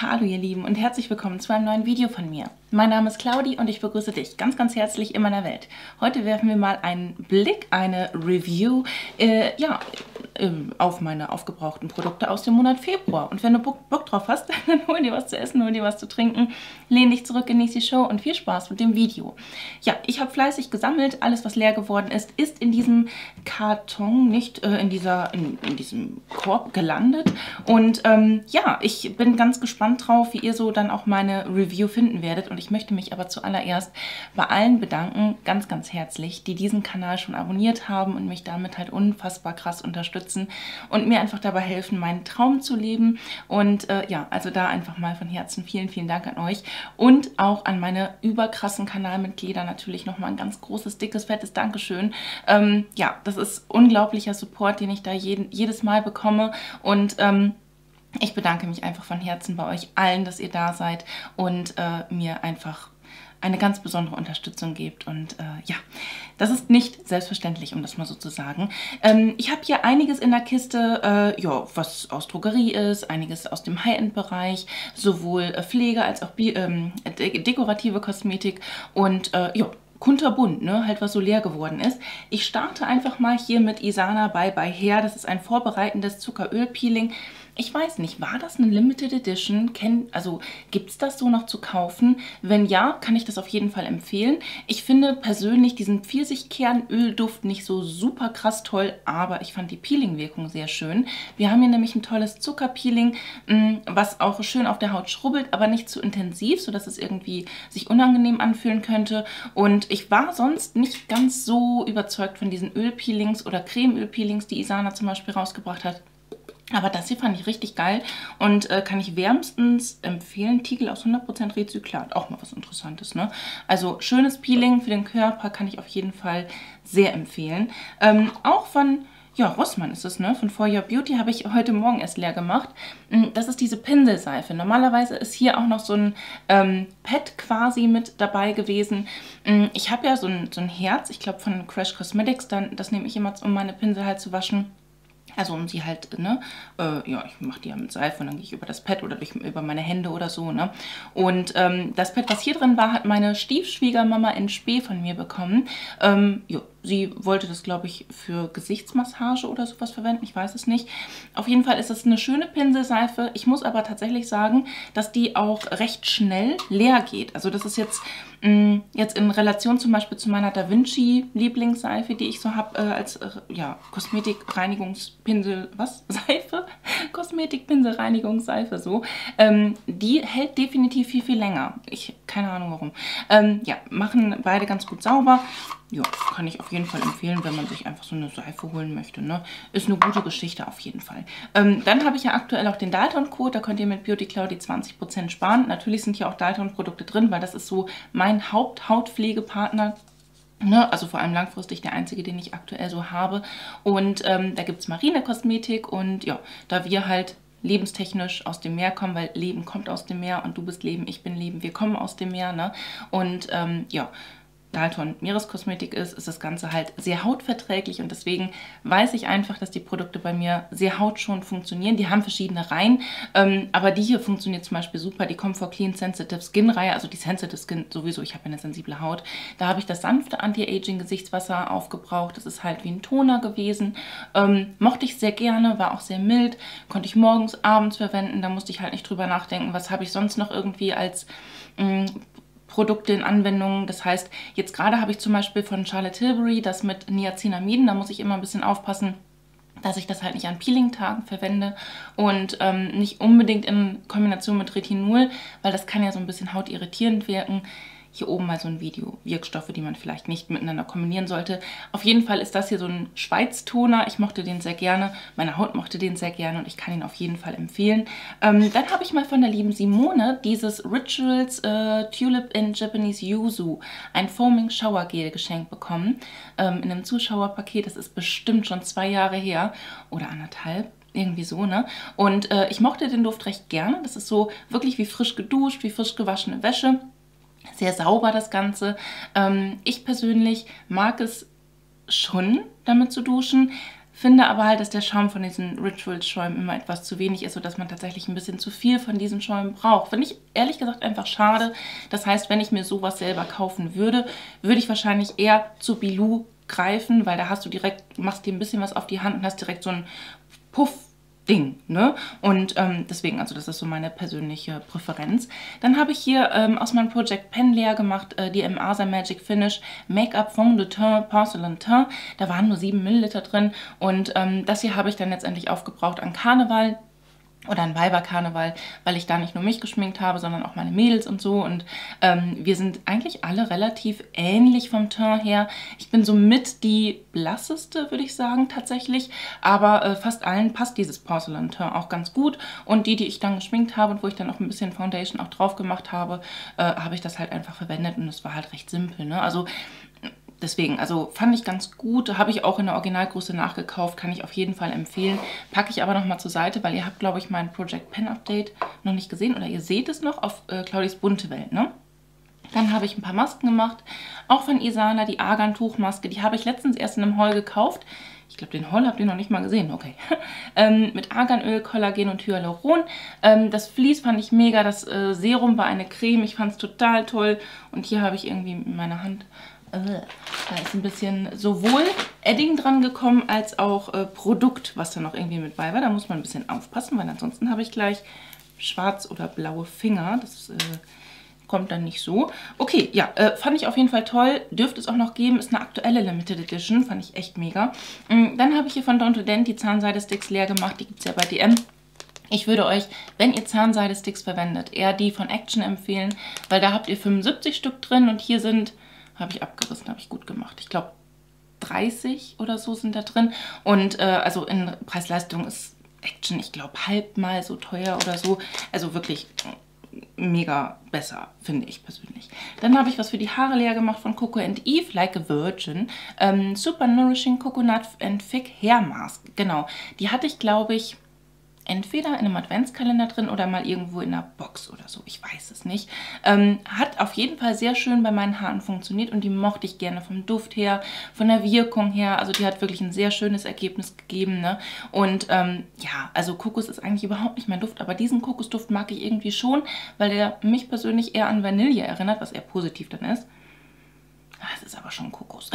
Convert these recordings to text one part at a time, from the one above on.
Hallo ihr Lieben und herzlich willkommen zu einem neuen Video von mir. Mein Name ist Claudi und ich begrüße dich ganz, ganz herzlich in meiner Welt. Heute werfen wir mal einen Blick, eine Review auf meine aufgebrauchten Produkte aus dem Monat Februar. Und wenn du Bock drauf hast, dann hol dir was zu essen, hol dir was zu trinken, lehn dich zurück, genieß die Show und viel Spaß mit dem Video. Ja, ich habe fleißig gesammelt. Alles, was leer geworden ist, ist in diesem Karton, nicht in diesem Korb gelandet. Und ja, ich bin ganz gespannt drauf, wie ihr so dann auch meine Review finden werdet. Und ich möchte mich aber zuallererst bei allen bedanken, ganz, ganz herzlich, die diesen Kanal schon abonniert haben und mich damit halt unfassbar krass unterstützen und mir einfach dabei helfen, meinen Traum zu leben. Und ja, also da einfach mal von Herzen vielen, vielen Dank an euch und auch an meine überkrassen Kanalmitglieder natürlich nochmal ein ganz großes, dickes, fettes Dankeschön. Ja, das ist unglaublicher Support, den ich da jedes Mal bekomme und ich bedanke mich einfach von Herzen bei euch allen, dass ihr da seid und mir einfach eine ganz besondere Unterstützung gebt. Und ja, das ist nicht selbstverständlich, um das mal so zu sagen. Ich habe hier einiges in der Kiste, ja, was aus Drogerie ist, einiges aus dem High-End-Bereich, sowohl Pflege als auch dekorative Kosmetik und ja, kunterbunt, ne? Halt was so leer geworden ist. Ich starte einfach mal hier mit Isana Bye Bye Hair. Das ist ein vorbereitendes Zuckerölpeeling. Ich weiß nicht, war das eine Limited Edition? Also gibt es das so noch zu kaufen? Wenn ja, kann ich das auf jeden Fall empfehlen. Ich finde persönlich diesen Pfirsichkernölduft nicht so super krass toll, aber ich fand die Peeling-Wirkung sehr schön. Wir haben hier nämlich ein tolles Zuckerpeeling, was auch schön auf der Haut schrubbelt, aber nicht zu intensiv, sodass es irgendwie sich unangenehm anfühlen könnte. Und ich war sonst nicht ganz so überzeugt von diesen Ölpeelings oder Cremeölpeelings, die Isana zum Beispiel rausgebracht hat. Aber das hier fand ich richtig geil und kann ich wärmstens empfehlen. Tigel aus 100% Rezyklat, auch mal was Interessantes, ne? Also schönes Peeling für den Körper kann ich auf jeden Fall sehr empfehlen. Auch von, ja, Rossmann ist es, ne? Von For Your Beauty habe ich heute Morgen erst leer gemacht. Das ist diese Pinselseife. Normalerweise ist hier auch noch so ein Pad quasi mit dabei gewesen. Ich habe ja so ein Herz, ich glaube von Crash Cosmetics, das nehme ich immer, um meine Pinsel halt zu waschen. Also um sie halt, ne, ja, ich mache die ja mit Seife und dann gehe ich über das Pad oder über meine Hände oder so, ne. Und das Pad, was hier drin war, hat meine Stiefschwiegermama in Spee von mir bekommen. Ja, sie wollte das, glaube ich, für Gesichtsmassage oder sowas verwenden, ich weiß es nicht. Auf jeden Fall ist das eine schöne Pinselseife. Ich muss aber tatsächlich sagen, dass die auch recht schnell leer geht. Also das ist jetzt in Relation zum Beispiel zu meiner Da Vinci Lieblingsseife, die ich so habe als ja, Kosmetikreinigungspinsel, was? Seife? Kosmetikpinselreinigungsseife, so. Die hält definitiv viel, viel länger. Keine Ahnung warum. Ja, machen beide ganz gut sauber. Ja, kann ich auf jeden Fall empfehlen, wenn man sich einfach so eine Seife holen möchte, ne? Ist eine gute Geschichte auf jeden Fall. Dann habe ich ja aktuell auch den Dalton-Code, da könnt ihr mit Beauty Claudi 20% sparen. Natürlich sind hier auch Dalton-Produkte drin, weil das ist so mein Haupthautpflegepartner. Ne, also vor allem langfristig der einzige, den ich aktuell so habe. Und da gibt es Marine-Kosmetik und ja, da wir halt lebenstechnisch aus dem Meer kommen, weil Leben kommt aus dem Meer und du bist Leben, ich bin Leben, wir kommen aus dem Meer, ne? Und ja, Dalton Meereskosmetik ist das Ganze halt sehr hautverträglich und deswegen weiß ich einfach, dass die Produkte bei mir sehr hautschonend funktionieren. Die haben verschiedene Reihen, aber die hier funktioniert zum Beispiel super. Die Comfort Clean Sensitive Skin Reihe, also die Sensitive Skin sowieso, ich habe eine sensible Haut. Da habe ich das sanfte Anti-Aging Gesichtswasser aufgebraucht. Das ist halt wie ein Toner gewesen. Mochte ich sehr gerne, war auch sehr mild. Konnte ich morgens, abends verwenden. Da musste ich halt nicht drüber nachdenken, was habe ich sonst noch irgendwie als Produkte in Anwendung. Das heißt, jetzt gerade habe ich zum Beispiel von Charlotte Tilbury das mit Niacinamiden. Da muss ich immer ein bisschen aufpassen, dass ich das halt nicht an Peeling-Tagen verwende und nicht unbedingt in Kombination mit Retinol, weil das kann ja so ein bisschen hautirritierend wirken. Hier oben mal so ein Video, Wirkstoffe, die man vielleicht nicht miteinander kombinieren sollte. Auf jeden Fall ist das hier so ein Schweiz-Toner. Ich mochte den sehr gerne, meine Haut mochte den sehr gerne und ich kann ihn auf jeden Fall empfehlen. Dann habe ich mal von der lieben Simone dieses Rituals Tulip in Japanese Yuzu, ein Foaming Shower Gel geschenkt bekommen. In einem Zuschauerpaket, das ist bestimmt schon 2 Jahre her oder 1,5. Irgendwie so, ne? Und ich mochte den Duft recht gerne. Das ist so wirklich wie frisch geduscht, wie frisch gewaschene Wäsche. Sehr sauber das Ganze. Ich persönlich mag es schon, damit zu duschen. Finde aber halt, dass der Schaum von diesen Rituals-Schäumen immer etwas zu wenig ist, sodass man tatsächlich ein bisschen zu viel von diesen Schäumen braucht. Finde ich ehrlich gesagt einfach schade. Das heißt, wenn ich mir sowas selber kaufen würde, würde ich wahrscheinlich eher zu Bilou greifen, weil da hast du direkt, machst dir ein bisschen was auf die Hand und hast direkt so einen Puff-Ding, ne? Und deswegen, also das ist so meine persönliche Präferenz. Dann habe ich hier aus meinem Project Pen leer gemacht, die Asa Magic Finish Make-up Fond de Teint Porcelain Teint. Da waren nur 7 Milliliter drin und das hier habe ich dann letztendlich aufgebraucht an Karneval. Oder ein Weiberkarneval, weil ich da nicht nur mich geschminkt habe, sondern auch meine Mädels und so. Und wir sind eigentlich alle relativ ähnlich vom Teint her. Ich bin somit die blasseste, würde ich sagen, tatsächlich. Aber fast allen passt dieses Porcelain Teint auch ganz gut. Und die ich dann geschminkt habe und wo ich dann auch ein bisschen Foundation auch drauf gemacht habe, habe ich das halt einfach verwendet. Und es war halt recht simpel, ne? Also deswegen, also fand ich ganz gut, habe ich auch in der Originalgröße nachgekauft, kann ich auf jeden Fall empfehlen. Packe ich aber nochmal zur Seite, weil ihr habt, glaube ich, mein Project Pen Update noch nicht gesehen oder ihr seht es noch auf Claudis bunte Welt, ne? Dann habe ich ein paar Masken gemacht, auch von Isana, die Argan Tuchmaske, die habe ich letztens erst in einem Haul gekauft. Ich glaube, den Haul habt ihr noch nicht mal gesehen, okay. Mit Arganöl, Kollagen und Hyaluron. Das Vlies fand ich mega, das Serum war eine Creme, ich fand es total toll. Und hier habe ich irgendwie in meiner Hand... Da ist ein bisschen sowohl Edding dran gekommen, als auch Produkt, was da noch irgendwie mit bei war. Da muss man ein bisschen aufpassen, weil ansonsten habe ich gleich schwarz oder blaue Finger. Das kommt dann nicht so. Okay, ja, fand ich auf jeden Fall toll. Dürfte es auch noch geben. Ist eine aktuelle Limited Edition. Fand ich echt mega. Dann habe ich hier von Don't Dent die Zahnseide-Sticks leer gemacht. Die gibt es ja bei DM. Ich würde euch, wenn ihr Zahnseide-Sticks verwendet, eher die von Action empfehlen, weil da habt ihr 75 Stück drin und hier sind... Habe ich abgerissen, habe ich gut gemacht. Ich glaube 30 oder so sind da drin. Und also in Preis-Leistung ist Action, ich glaube, halb mal so teuer oder so. Also wirklich mega besser, finde ich persönlich. Dann habe ich was für die Haare leer gemacht von Coco and Eve, Like a Virgin. Super Nourishing Coconut and Fig Hair Mask. Genau, die hatte ich, glaube ich... entweder in einem Adventskalender drin oder mal irgendwo in einer Box oder so. Ich weiß es nicht. Hat auf jeden Fall sehr schön bei meinen Haaren funktioniert und die mochte ich gerne vom Duft her, von der Wirkung her. Also die hat wirklich ein sehr schönes Ergebnis gegeben, ne? Und ja, also Kokos ist eigentlich überhaupt nicht mein Duft, aber diesen Kokosduft mag ich irgendwie schon, weil der mich persönlich eher an Vanille erinnert, was eher positiv dann ist. Es ist aber schon Kokos.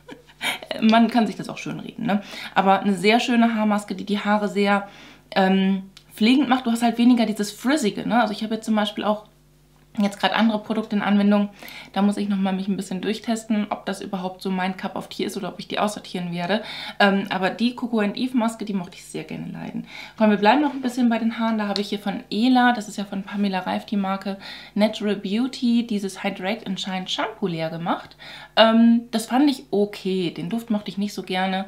Man kann sich das auch schön reden, ne? Aber eine sehr schöne Haarmaske, die die Haare sehr... pflegend macht. Du hast halt weniger dieses Frizzige, ne? Also ich habe jetzt zum Beispiel auch jetzt gerade andere Produkte in Anwendung. Da muss ich nochmal mich ein bisschen durchtesten, ob das überhaupt so mein Cup of Tea ist oder ob ich die aussortieren werde. Aber die Coco and Eve Maske, die mochte ich sehr gerne leiden. Komm, wir bleiben noch ein bisschen bei den Haaren. Da habe ich hier von Ela, das ist ja von Pamela Reif die Marke, Natural Beauty, dieses Hydrate and Shine Shampoo leer gemacht. Das fand ich okay. Den Duft mochte ich nicht so gerne.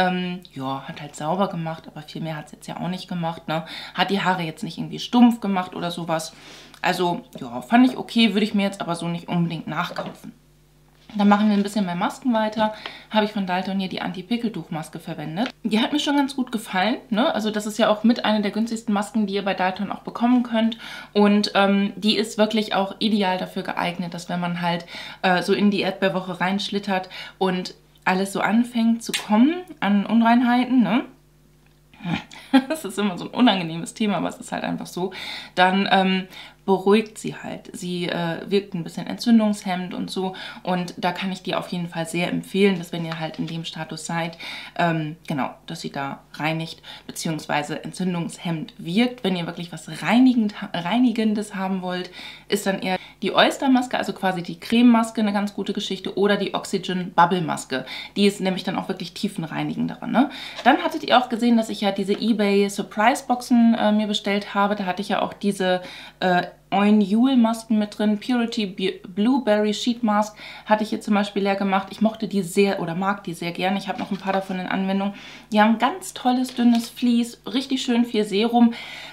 Ja, hat halt sauber gemacht, aber viel mehr hat es jetzt ja auch nicht gemacht, ne? Hat die Haare jetzt nicht irgendwie stumpf gemacht oder sowas. Also, ja, fand ich okay, würde ich mir jetzt aber so nicht unbedingt nachkaufen. Dann machen wir ein bisschen bei Masken weiter. Habe ich von Dalton hier die Anti-Pickel-Tuchmaske verwendet. Die hat mir schon ganz gut gefallen, ne? Also das ist ja auch mit einer der günstigsten Masken, die ihr bei Dalton auch bekommen könnt. Und die ist wirklich auch ideal dafür geeignet, dass wenn man halt so in die Erdbeerwoche reinschlittert und alles so anfängt zu kommen an Unreinheiten, ne? Das ist immer so ein unangenehmes Thema, aber es ist halt einfach so. Dann beruhigt sie halt. Sie wirkt ein bisschen entzündungshemmend und so. Und da kann ich dir auf jeden Fall sehr empfehlen, dass wenn ihr halt in dem Status seid, genau, dass sie da reinigt bzw. entzündungshemmend wirkt. Wenn ihr wirklich was Reinigendes haben wollt, ist dann eher die Oyster-Maske, also quasi die Crememaske, eine ganz gute Geschichte, oder die Oxygen Bubble Maske. Die ist nämlich dann auch wirklich tiefenreinigender, ne? Dann hattet ihr auch gesehen, dass ich ja diese eBay Surprise Boxen mir bestellt habe. Da hatte ich ja auch diese Oin-Yule Masken mit drin. Purity Blueberry Sheet Mask hatte ich hier zum Beispiel leer gemacht. Ich mochte die sehr oder mag die sehr gerne. Ich habe noch ein paar davon in Anwendung. Die haben ganz tolles, dünnes Vlies, richtig schön viel Serum.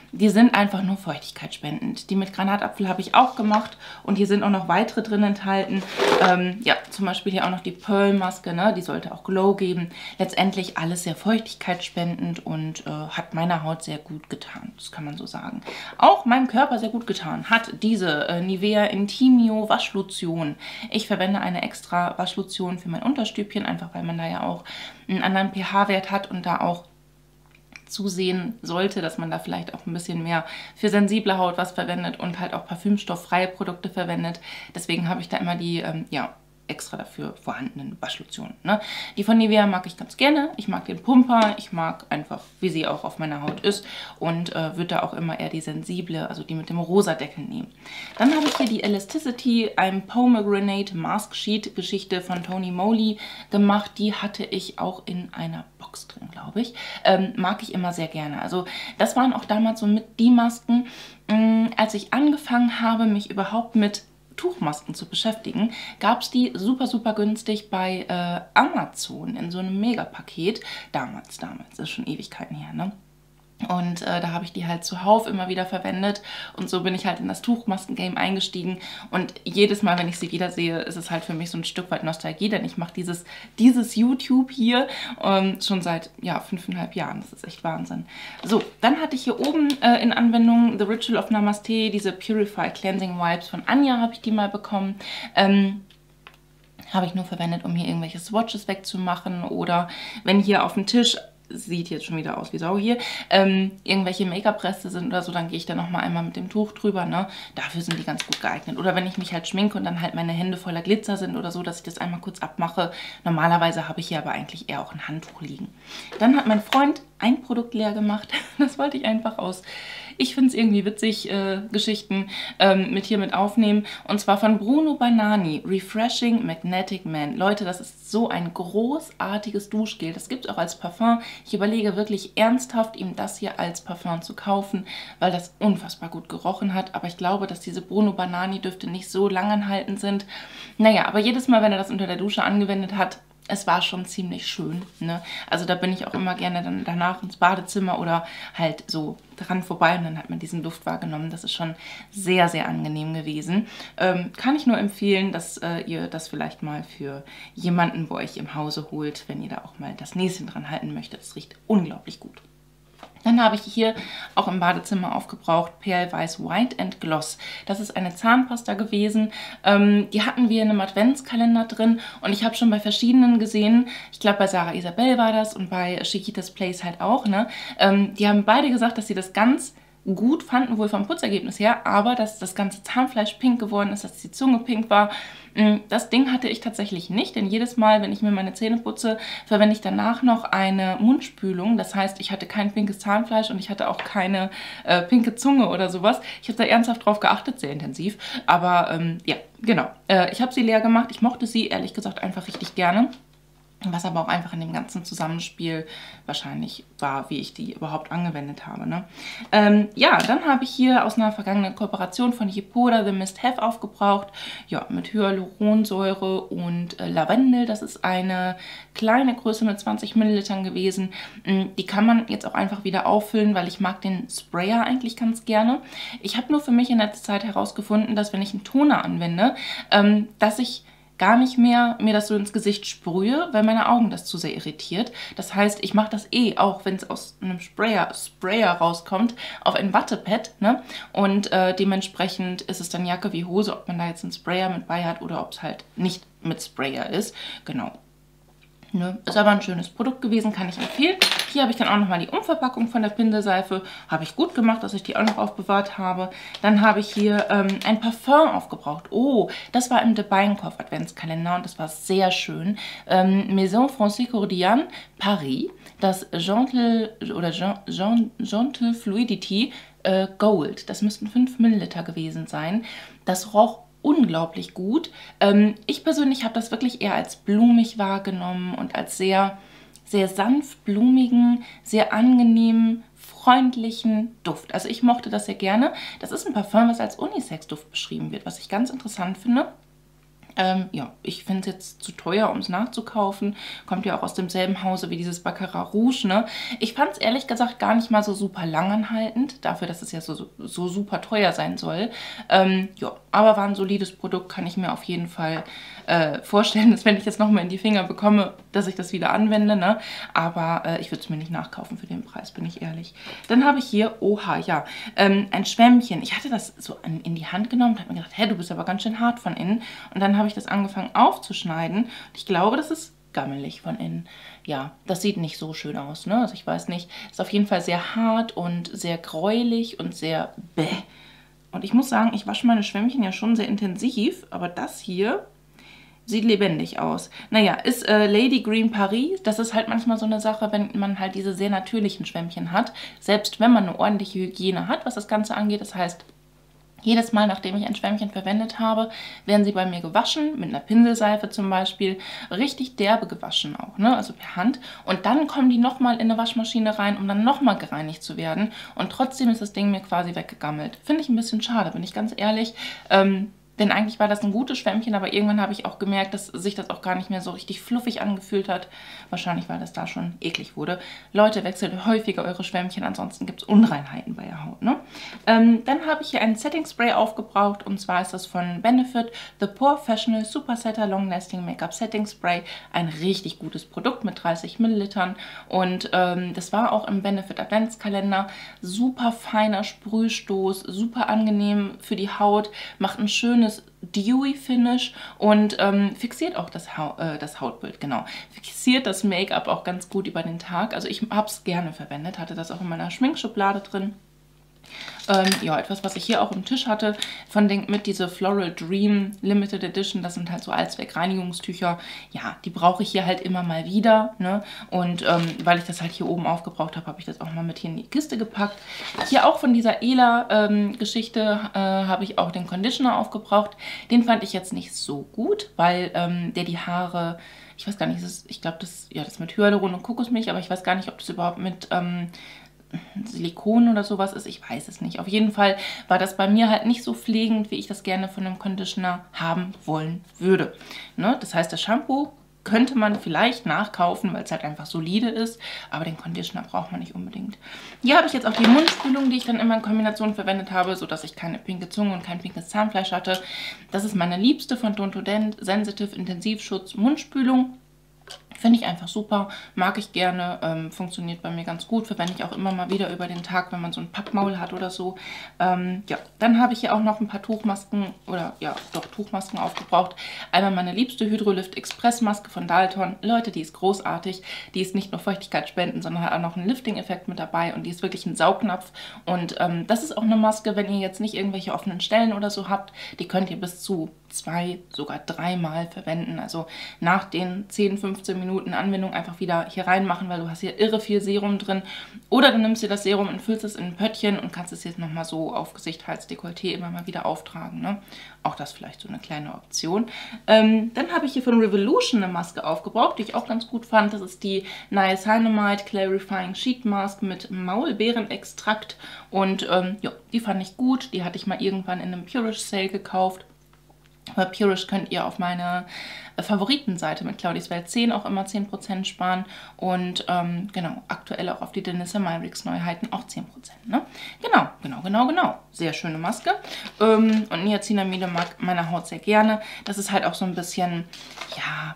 Die sind einfach nur feuchtigkeitsspendend. Die mit Granatapfel habe ich auch gemacht und hier sind auch noch weitere drin enthalten. Ja, zum Beispiel hier auch noch die Pearl-Maske, ne? Die sollte auch Glow geben. Letztendlich alles sehr feuchtigkeitsspendend und hat meiner Haut sehr gut getan. Das kann man so sagen. Auch meinem Körper sehr gut getan hat diese Nivea Intimio Waschlotion. Ich verwende eine extra Waschlotion für mein Unterstübchen, einfach weil man da ja auch einen anderen pH-Wert hat und da auch zusehen sollte, dass man da vielleicht auch ein bisschen mehr für sensible Haut was verwendet und halt auch parfümstofffreie Produkte verwendet. Deswegen habe ich da immer die, ja, extra dafür vorhandenen Waschlotionen. Ne? Die von Nivea mag ich ganz gerne. Ich mag den Pumper. Ich mag einfach, wie sie auch auf meiner Haut ist und würde da auch immer eher die sensible, also die mit dem rosa Deckel nehmen. Dann habe ich hier die Elasticity, ein Pomegranate Mask Sheet Geschichte von Tony Moly gemacht. Die hatte ich auch in einer Box drin, glaube ich. Mag ich immer sehr gerne. Also das waren auch damals so mit die Masken, als ich angefangen habe, mich überhaupt mit Tuchmasken zu beschäftigen, gab es die super, super günstig bei Amazon in so einem Megapaket. Damals, das ist schon Ewigkeiten her, ne? Und da habe ich die halt zuhauf immer wieder verwendet und so bin ich halt in das Tuchmasken-Game eingestiegen und jedes Mal, wenn ich sie wiedersehe, ist es halt für mich so ein Stück weit Nostalgie, denn ich mache dieses YouTube hier schon seit, ja, 5,5 Jahren. Das ist echt Wahnsinn. So, dann hatte ich hier oben in Anwendung The Ritual of Namaste, diese Purify Cleansing Wipes von Anja habe ich die mal bekommen. Habe ich nur verwendet, um hier irgendwelche Swatches wegzumachen oder wenn hier auf dem Tisch, sieht jetzt schon wieder aus wie Sau hier, irgendwelche Make-up-Reste sind oder so, dann gehe ich da nochmal einmal mit dem Tuch drüber, ne? Dafür sind die ganz gut geeignet. Oder wenn ich mich halt schminke und dann halt meine Hände voller Glitzer sind oder so, dass ich das einmal kurz abmache. Normalerweise habe ich hier aber eigentlich eher auch ein Handtuch liegen. Dann hat mein Freund ein Produkt leer gemacht. Das wollte ich einfach aus, ich finde es irgendwie witzig, Geschichten mit aufnehmen. Und zwar von Bruno Banani, Refreshing Magnetic Man. Leute, das ist so ein großartiges Duschgel. Das gibt es auch als Parfum. Ich überlege wirklich ernsthaft, ihm das hier als Parfum zu kaufen, weil das unfassbar gut gerochen hat. Aber ich glaube, dass diese Bruno Banani Düfte nicht so langanhaltend sind. Naja, aber jedes Mal, wenn er das unter der Dusche angewendet hat, es war schon ziemlich schön, ne? Also da bin ich auch immer gerne dann danach ins Badezimmer oder halt so dran vorbei und dann hat man diesen Duft wahrgenommen. Das ist schon sehr, sehr angenehm gewesen. Kann ich nur empfehlen, dass ihr das vielleicht mal für jemanden bei euch im Hause holt, wenn ihr da auch mal das Näschen dran halten möchtet. Das riecht unglaublich gut. Dann habe ich hier auch im Badezimmer aufgebraucht Perlweiß White and Gloss. Das ist eine Zahnpasta gewesen. Die hatten wir in einem Adventskalender drin und ich habe schon bei verschiedenen gesehen, ich glaube bei Sarah Isabel war das und bei Chiquitas Place halt auch, ne? Die haben beide gesagt, dass sie das ganz gut fanden, wohl vom Putzergebnis her, aber dass das ganze Zahnfleisch pink geworden ist, dass die Zunge pink war. Das Ding hatte ich tatsächlich nicht, denn jedes Mal, wenn ich mir meine Zähne putze, verwende ich danach noch eine Mundspülung. Das heißt, ich hatte kein pinkes Zahnfleisch und ich hatte auch keine pinke Zunge oder sowas. Ich habe da ernsthaft drauf geachtet, sehr intensiv, aber ja, genau. Ich habe sie leer gemacht. Ich mochte sie, ehrlich gesagt, einfach richtig gerne. Was aber auch einfach in dem ganzen Zusammenspiel wahrscheinlich war, wie ich die überhaupt angewendet habe. Ne? Ja, dann habe ich hier aus einer vergangenen Kooperation von Yepoda The Mist Have aufgebraucht. Ja, mit Hyaluronsäure und Lavendel. Das ist eine kleine Größe mit 20 Millilitern gewesen. Die kann man jetzt auch einfach wieder auffüllen, weil ich mag den Sprayer eigentlich ganz gerne. Ich habe nur für mich in letzter Zeit herausgefunden, dass wenn ich einen Toner anwende, dass ich gar nicht mehr mir das so ins Gesicht sprühe, weil meine Augen das zu sehr irritiert. Das heißt, ich mache das auch wenn es aus einem Sprayer rauskommt, auf ein Wattepad, ne? Und dementsprechend ist es dann Jacke wie Hose, ob man da jetzt einen Sprayer mit bei hat oder ob es halt nicht mit Sprayer ist. Genau. Ne? Ist aber ein schönes Produkt gewesen, kann ich empfehlen. Hier habe ich dann auch nochmal die Umverpackung von der Pinselseife. Habe ich gut gemacht, dass ich die auch noch aufbewahrt habe. Dann habe ich hier ein Parfum aufgebraucht. Oh, das war im De Bijenkorf Adventskalender und das war sehr schön. Maison Francis Cordian Paris, das Gentle Fluidity Gold. Das müssten 5 Milliliter gewesen sein. Das roch unglaublich gut. Ich persönlich habe das wirklich eher als blumig wahrgenommen und als sehr, sehr sanft blumigen, sehr angenehmen, freundlichen Duft. Also ich mochte das sehr gerne. Das ist ein Parfum, was als Unisex-Duft beschrieben wird, was ich ganz interessant finde. Ja, ich finde es jetzt zu teuer, um es nachzukaufen. Kommt ja auch aus demselben Hause wie dieses Baccarat Rouge, ne? Ich fand es ehrlich gesagt gar nicht mal so super langanhaltend, dafür, dass es ja so super teuer sein soll. Ja, aber war ein solides Produkt, kann ich mir auf jeden Fall vorstellen, dass wenn ich jetzt nochmal in die Finger bekomme, dass ich das wieder anwende, ne? Aber ich würde es mir nicht nachkaufen für den Preis, bin ich ehrlich. Dann habe ich hier, oha, ja, ein Schwämmchen. Ich hatte das so in die Hand genommen und habe mir gedacht, hä, du bist aber ganz schön hart von innen. Und dann habe ich das angefangen aufzuschneiden. Ich glaube, das ist gammelig von innen. Ja, das sieht nicht so schön aus, ne? Also ich weiß nicht, ist auf jeden Fall sehr hart und sehr gräulich und sehr bäh. Und ich muss sagen, ich wasche meine Schwämmchen ja schon sehr intensiv, aber das hier sieht lebendig aus. Naja, ist Lady Green Paris. Das ist halt manchmal so eine Sache, wenn man halt diese sehr natürlichen Schwämmchen hat. Selbst wenn man eine ordentliche Hygiene hat, was das Ganze angeht. Das heißt, jedes Mal, nachdem ich ein Schwämmchen verwendet habe, werden sie bei mir gewaschen, mit einer Pinselseife zum Beispiel. Richtig derbe gewaschen auch, ne? Also per Hand. Und dann kommen die nochmal in eine Waschmaschine rein, um dann nochmal gereinigt zu werden. Und trotzdem ist das Ding mir quasi weggegammelt. Finde ich ein bisschen schade, bin ich ganz ehrlich. Denn eigentlich war das ein gutes Schwämmchen, aber irgendwann habe ich auch gemerkt, dass sich das auch gar nicht mehr so richtig fluffig angefühlt hat. Wahrscheinlich, weil das da schon eklig wurde. Leute, wechselt häufiger eure Schwämmchen, ansonsten gibt es Unreinheiten bei der Haut, ne? Dann habe ich hier ein Setting Spray aufgebraucht und zwar ist das von Benefit The Professional Super Setter Long Lasting Makeup Setting Spray. Ein richtig gutes Produkt mit 30 Millilitern und das war auch im Benefit Adventskalender. Super feiner Sprühstoß, super angenehm für die Haut, macht ein schönes Dewy Finish und fixiert auch das Hautbild, genau. Fixiert das Make-up auch ganz gut über den Tag. Also ich habe es gerne verwendet, hatte das auch in meiner Schminkschublade drin. Ja, etwas, was ich hier auch im Tisch hatte, mit diese Floral Dream Limited Edition, das sind halt so Allzweck-Reinigungstücher. Ja, die brauche ich hier halt immer mal wieder, ne? Und weil ich das halt hier oben aufgebraucht habe, habe ich das auch mal mit hier in die Kiste gepackt. Hier auch von dieser Ela-Geschichte habe ich auch den Conditioner aufgebraucht. Den fand ich jetzt nicht so gut, weil der die Haare... Ich weiß gar nicht, ich glaube, das ist mit Hyaluron und Kokosmilch, aber ich weiß gar nicht, ob das überhaupt mit Silikon oder sowas ist. Ich weiß es nicht. Auf jeden Fall war das bei mir halt nicht so pflegend, wie ich das gerne von einem Conditioner haben wollen würde. Ne? Das heißt, das Shampoo könnte man vielleicht nachkaufen, weil es halt einfach solide ist, aber den Conditioner braucht man nicht unbedingt. Hier habe ich jetzt auch die Mundspülung, die ich dann immer in Kombination verwendet habe, sodass ich keine pinke Zunge und kein pinkes Zahnfleisch hatte. Das ist meine liebste von Tonto Dent Sensitive Intensivschutz Mundspülung. Finde ich einfach super, mag ich gerne, funktioniert bei mir ganz gut, verwende ich auch immer mal wieder über den Tag, wenn man so ein Pappmaul hat oder so. Ja, dann habe ich hier auch noch ein paar Tuchmasken, oder ja, doch Tuchmasken aufgebraucht. Einmal meine liebste Hydrolift Express Maske von Dalton. Leute, die ist großartig, die ist nicht nur Feuchtigkeit spenden, sondern hat auch noch einen Lifting-Effekt mit dabei und die ist wirklich ein Saugnapf. Und das ist auch eine Maske, wenn ihr jetzt nicht irgendwelche offenen Stellen oder so habt, die könnt ihr bis zu 2, sogar 3 Mal verwenden. Also nach den 10, 15 Minuten Anwendung einfach wieder hier reinmachen, weil du hast hier irre viel Serum drin. Oder du nimmst dir das Serum und füllst es in ein Pöttchen und kannst es jetzt nochmal so auf Gesicht, Hals, Dekolleté immer mal wieder auftragen. Ne? Auch das vielleicht so eine kleine Option. Dann habe ich hier von Revolution eine Maske aufgebraucht, die ich auch ganz gut fand. Das ist die Niacinamide Clarifying Sheet Mask mit Maulbeerenextrakt. Und ja, die fand ich gut. Die hatte ich mal irgendwann in einem Purish Sale gekauft. Bei Purish könnt ihr auf meine Favoritenseite mit Claudis Welt 10 auch immer 10% sparen und genau, aktuell auch auf die Denissa Myricks Neuheiten auch 10%. Ne? Genau. Sehr schöne Maske. Und Niacinamide mag meine Haut sehr gerne. Das ist halt auch so ein bisschen, ja,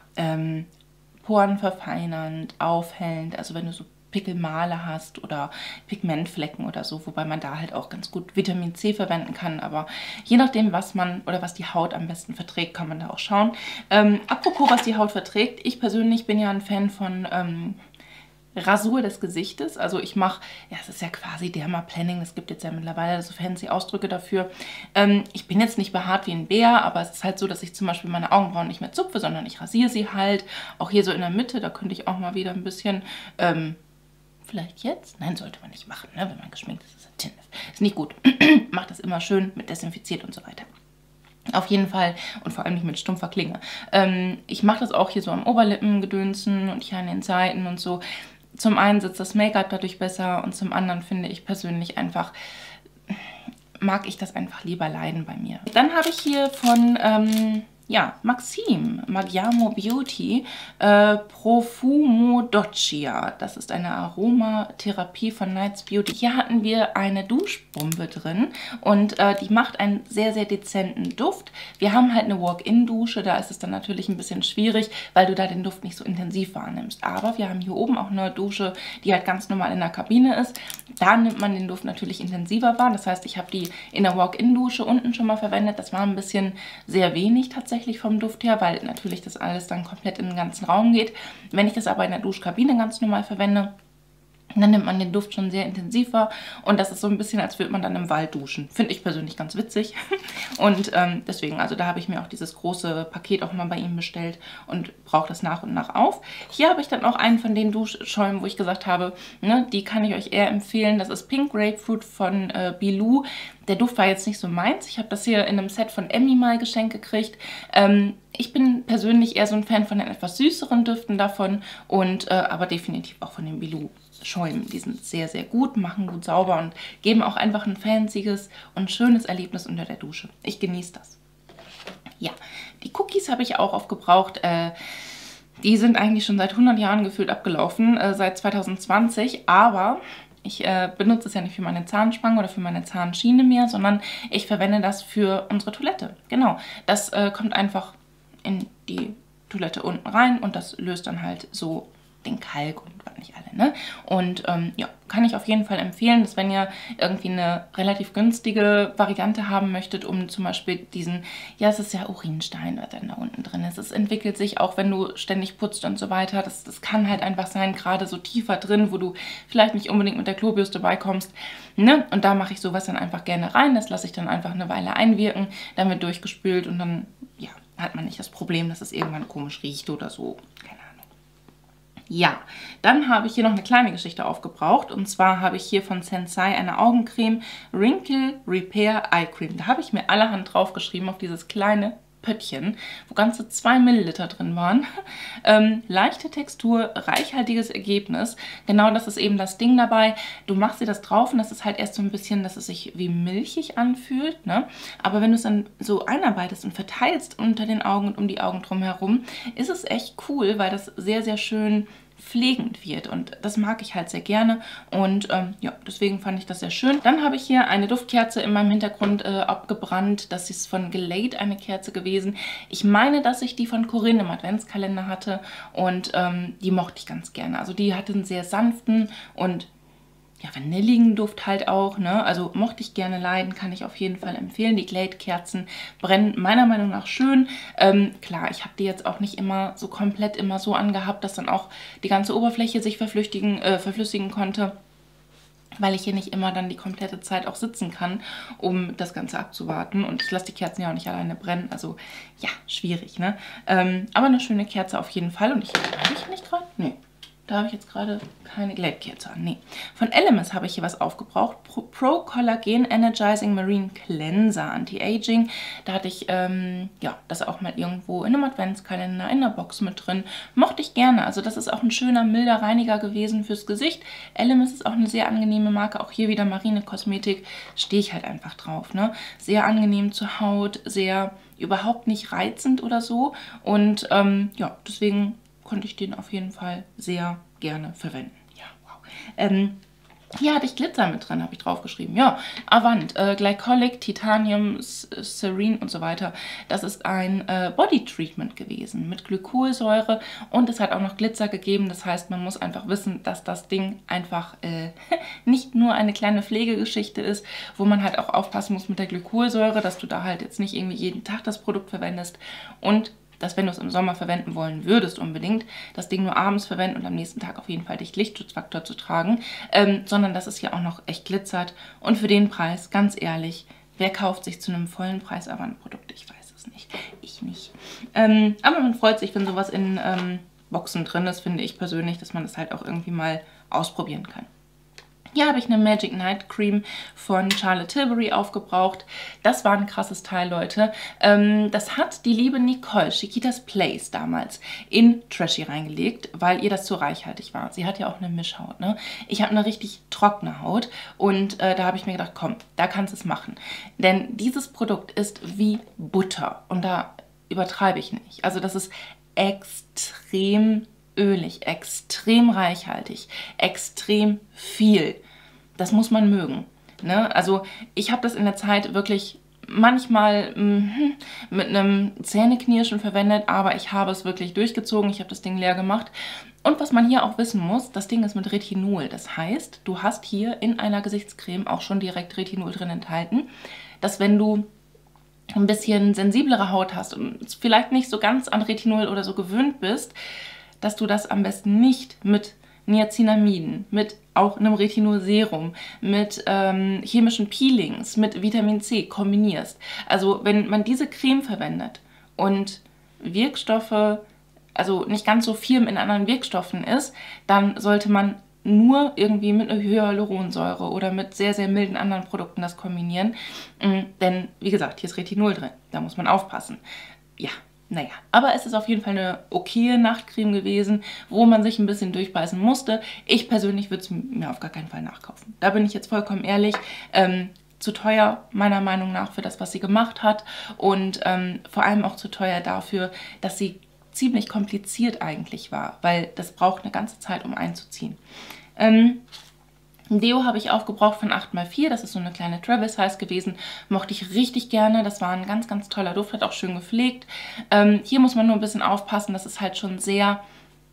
porenverfeinernd, aufhellend. Also wenn du so Pickelmale hast oder Pigmentflecken oder so, wobei man da halt auch ganz gut Vitamin C verwenden kann, aber je nachdem, was man oder was die Haut am besten verträgt, kann man da auch schauen. Apropos, was die Haut verträgt, ich persönlich bin ja ein Fan von Rasur des Gesichtes, also ich mache, ja, es ist ja quasi Dermaplaning, es gibt jetzt ja mittlerweile so fancy Ausdrücke dafür. Ich bin jetzt nicht behaart wie ein Bär, aber es ist halt so, dass ich zum Beispiel meine Augenbrauen nicht mehr zupfe, sondern ich rasiere sie halt, auch hier so in der Mitte, da könnte ich auch mal wieder ein bisschen, vielleicht jetzt? Nein, sollte man nicht machen, ne? Wenn man geschminkt ist, ist nicht gut. Macht das immer schön mit desinfiziert und so weiter. Auf jeden Fall und vor allem nicht mit stumpfer Klinge. Ich mache das auch hier so am Oberlippengedönsen und hier an den Seiten und so. Zum einen sitzt das Make-up dadurch besser und zum anderen finde ich persönlich einfach, mag ich das einfach lieber leiden bei mir. Dann habe ich hier von Ja, Maxim, Magiamo Beauty, Profumo Doccia. Das ist eine Aromatherapie von Nights Beauty. Hier hatten wir eine Duschbombe drin und die macht einen sehr, sehr dezenten Duft. Wir haben halt eine Walk-in-Dusche, da ist es dann natürlich ein bisschen schwierig, weil du da den Duft nicht so intensiv wahrnimmst. Aber wir haben hier oben auch eine Dusche, die halt ganz normal in der Kabine ist. Da nimmt man den Duft natürlich intensiver wahr. Das heißt, ich habe die in der Walk-in-Dusche unten schon mal verwendet. Das war ein bisschen sehr wenig tatsächlich vom Duft her, weil natürlich das alles dann komplett in den ganzen Raum geht. Wenn ich das aber in der Duschkabine ganz normal verwende, dann nimmt man den Duft schon sehr intensiv wahr und das ist so ein bisschen, als würde man dann im Wald duschen. Finde ich persönlich ganz witzig und deswegen, also da habe ich mir auch dieses große Paket auch mal bei ihm bestellt und brauche das nach und nach auf. Hier habe ich dann auch einen von den Duschschäumen, wo ich gesagt habe, ne, die kann ich euch eher empfehlen. Das ist Pink Grapefruit von Bilou. Der Duft war jetzt nicht so meins. Ich habe das hier in einem Set von Emmy mal geschenkt gekriegt. Ich bin persönlich eher so ein Fan von den etwas süßeren Düften davon und aber definitiv auch von den Bilou Schäumen. Die sind sehr, sehr gut, machen gut sauber und geben auch einfach ein fancyes und schönes Erlebnis unter der Dusche. Ich genieße das. Ja, die Cookies habe ich auch aufgebraucht. Die sind eigentlich schon seit 100 Jahren gefühlt abgelaufen, seit 2020, aber ich benutze es ja nicht für meine Zahnspange oder für meine Zahnschiene mehr, sondern ich verwende das für unsere Toilette. Genau, das kommt einfach in die Toilette unten rein und das löst dann halt so den Kalk und was nicht alle, ne? Und ja, kann ich auf jeden Fall empfehlen, dass wenn ihr irgendwie eine relativ günstige Variante haben möchtet, um zum Beispiel diesen, ja, es ist ja Urinstein, was dann da unten drin ist. Es entwickelt sich auch, wenn du ständig putzt und so weiter. Das kann halt einfach sein, gerade so tiefer drin, wo du vielleicht nicht unbedingt mit der Klobürste beikommst, ne? Und da mache ich sowas dann einfach gerne rein. Das lasse ich dann einfach eine Weile einwirken, dann wird durchgespült und dann, ja, hat man nicht das Problem, dass es irgendwann komisch riecht oder so. Keine Ahnung. Ja, dann habe ich hier noch eine kleine Geschichte aufgebraucht. Und zwar habe ich hier von Sensai eine Augencreme Wrinkle Repair Eye Cream. Da habe ich mir allerhand draufgeschrieben auf dieses kleine Pöttchen, wo ganze 2 Milliliter drin waren. Leichte Textur, reichhaltiges Ergebnis. Genau das ist eben das Ding dabei. Du machst dir das drauf und das ist halt erst so ein bisschen, dass es sich wie milchig anfühlt, ne? Aber wenn du es dann so einarbeitest und verteilst unter den Augen und um die Augen drumherum, ist es echt cool, weil das sehr, sehr schön pflegend wird und das mag ich halt sehr gerne und ja, deswegen fand ich das sehr schön. Dann habe ich hier eine Duftkerze in meinem Hintergrund abgebrannt. Das ist von Glade eine Kerze gewesen. Ich meine, dass ich die von Corinne im Adventskalender hatte und die mochte ich ganz gerne. Also die hatte einen sehr sanften und ja, vanilligen Duft halt auch, ne? Also mochte ich gerne leiden, kann ich auf jeden Fall empfehlen. Die Glade-Kerzen brennen meiner Meinung nach schön. Klar, ich habe die jetzt auch nicht immer so komplett immer so angehabt, dass dann auch die ganze Oberfläche sich verflüssigen konnte, weil ich hier nicht immer dann die komplette Zeit auch sitzen kann, um das Ganze abzuwarten. Und ich lasse die Kerzen ja auch nicht alleine brennen, also ja, schwierig, ne? Aber eine schöne Kerze auf jeden Fall. Und habe ich nicht gerade? Nee. Da habe ich jetzt gerade keine Glade-Kerze an. Nee. Von Elemis habe ich hier was aufgebraucht. Pro Collagen Energizing Marine Cleanser Anti-Aging. Da hatte ich ja, das auch mal irgendwo in einem Adventskalender, in der Box mit drin. Mochte ich gerne. Also das ist auch ein schöner, milder Reiniger gewesen fürs Gesicht. Elemis ist auch eine sehr angenehme Marke. Auch hier wieder Marine Kosmetik. Stehe ich halt einfach drauf, ne? Sehr angenehm zur Haut, sehr überhaupt nicht reizend oder so. Und ja, deswegen konnte ich den auf jeden Fall sehr gerne verwenden. Ja, wow. Hier hatte ich Glitzer mit drin, habe ich draufgeschrieben. Ja, Avant, Glycolic, Titanium, Serene und so weiter. Das ist ein Body Treatment gewesen mit Glykolsäure und es hat auch noch Glitzer gegeben. Das heißt, man muss einfach wissen, dass das Ding einfach nicht nur eine kleine Pflegegeschichte ist, wo man halt auch aufpassen muss mit der Glykolsäure, dass du da halt jetzt nicht irgendwie jeden Tag das Produkt verwendest und dass, wenn du es im Sommer verwenden wollen würdest unbedingt, das Ding nur abends verwenden und am nächsten Tag auf jeden Fall dich Lichtschutzfaktor zu tragen, sondern dass es hier auch noch echt glitzert und für den Preis, ganz ehrlich, wer kauft sich zu einem vollen Preis aber ein Produkt? Ich weiß es nicht. Ich nicht. Aber man freut sich, wenn sowas in Boxen drin ist, finde ich persönlich, dass man das halt auch irgendwie mal ausprobieren kann. Hier habe ich eine Magic Night Cream von Charlotte Tilbury aufgebraucht. Das war ein krasses Teil, Leute. Das hat die liebe Nicole, Chiquitas Place damals, in Trashy reingelegt, weil ihr das zu reichhaltig war. Sie hat ja auch eine Mischhaut, ne? Ich habe eine richtig trockene Haut und da habe ich mir gedacht, komm, da kannst du es machen. Denn dieses Produkt ist wie Butter und da übertreibe ich nicht. Also das ist extrem ölig, extrem reichhaltig, extrem viel. Das muss man mögen. Ne? Also ich habe das in der Zeit wirklich manchmal mit einem Zähneknirschen verwendet, aber ich habe es wirklich durchgezogen. Ich habe das Ding leer gemacht. Und was man hier auch wissen muss, das Ding ist mit Retinol. Das heißt, du hast hier in einer Gesichtscreme auch schon direkt Retinol drin enthalten, dass wenn du ein bisschen sensiblere Haut hast und vielleicht nicht so ganz an Retinol oder so gewöhnt bist, dass du das am besten nicht mit Niacinamiden, mit auch einem Retinol-Serum, mit chemischen Peelings, mit Vitamin C kombinierst. Also wenn man diese Creme verwendet und Wirkstoffe, also nicht ganz so viel in anderen Wirkstoffen ist, dann sollte man nur irgendwie mit einer Hyaluronsäure oder mit sehr, sehr milden anderen Produkten das kombinieren. Denn, wie gesagt, hier ist Retinol drin. Da muss man aufpassen. Ja, naja. Aber es ist auf jeden Fall eine okaye Nachtcreme gewesen, wo man sich ein bisschen durchbeißen musste. Ich persönlich würde es mir auf gar keinen Fall nachkaufen. Da bin ich jetzt vollkommen ehrlich. Zu teuer, meiner Meinung nach, für das, was sie gemacht hat. Und vor allem auch zu teuer dafür, dass sie ziemlich kompliziert eigentlich war, weil das braucht eine ganze Zeit, um einzuziehen. Ein Deo habe ich aufgebraucht von 8x4, das ist so eine kleine Travel Size gewesen, mochte ich richtig gerne, das war ein ganz, ganz toller Duft, hat auch schön gepflegt. Hier muss man nur ein bisschen aufpassen, das ist halt schon sehr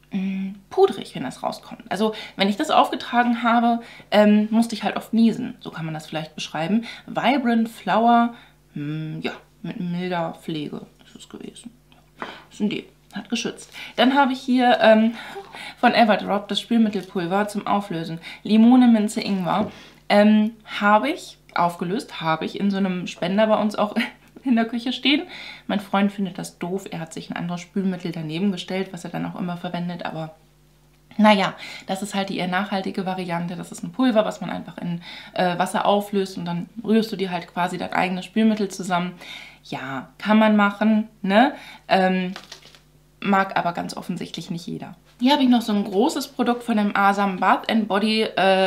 pudrig, wenn das rauskommt. Also wenn ich das aufgetragen habe, musste ich halt oft niesen, so kann man das vielleicht beschreiben. Vibrant Flower, ja, mit milder Pflege ist es gewesen. Das ist ein Deo. Hat geschützt. Dann habe ich hier von Everdrop das Spülmittelpulver zum Auflösen. Limone, Minze, Ingwer. Habe ich aufgelöst, habe ich in so einem Spender bei uns auch in der Küche stehen. Mein Freund findet das doof. Er hat sich ein anderes Spülmittel daneben gestellt, was er dann auch immer verwendet. Aber naja, das ist halt die eher nachhaltige Variante. Das ist ein Pulver, was man einfach in Wasser auflöst und dann rührst du dir halt quasi dein eigenes Spülmittel zusammen. Ja, kann man machen, ne? Mag aber ganz offensichtlich nicht jeder. Hier habe ich noch so ein großes Produkt von dem Asam Bath Body